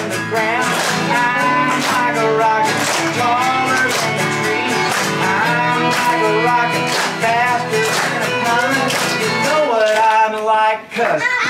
than the ground. I'm like a rocket, taller than the trees. I'm like a rocket, faster than a plummet. You know what I'm like, 'cause